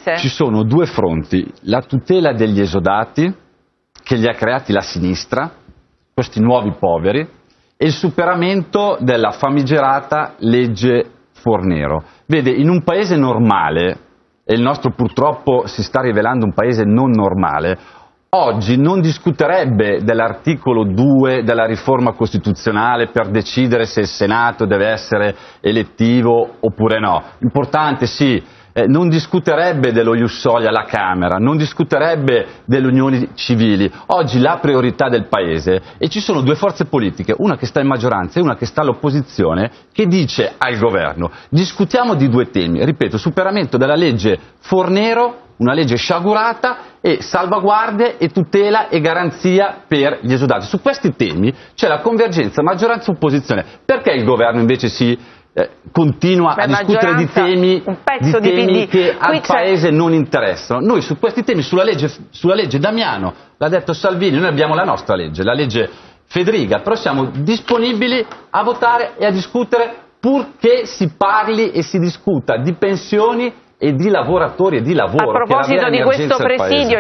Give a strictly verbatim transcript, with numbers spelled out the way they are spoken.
ci sono due fronti: la tutela degli esodati, che li ha creati la sinistra, questi nuovi poveri, e il superamento della famigerata legge Fornero. Vede, in un paese normale, e il nostro purtroppo si sta rivelando un paese non normale, oggi non discuterebbe dell'articolo due della riforma costituzionale per decidere se il Senato deve essere elettivo oppure no. Importante, sì. Eh, non discuterebbe dello ius soli alla Camera, non discuterebbe delle unioni civili. Oggi la priorità del Paese, e ci sono due forze politiche, una che sta in maggioranza e una che sta all'opposizione, che dice al governo: discutiamo di due temi, ripeto, superamento della legge Fornero, una legge sciagurata, e salvaguardie e tutela e garanzia per gli esodati. Su questi temi c'è la convergenza maggioranza-opposizione. Perché il governo invece si Eh, continua Beh, a discutere di temi, un pezzo di temi di, che al c'è... Paese non interessano? Noi su questi temi, sulla legge, sulla legge Damiano, l'ha detto Salvini, noi abbiamo la nostra legge, la legge Fedriga, però siamo disponibili a votare e a discutere, purché si parli e si discuta di pensioni e di lavoratori e di lavoro. A proposito di questo presidio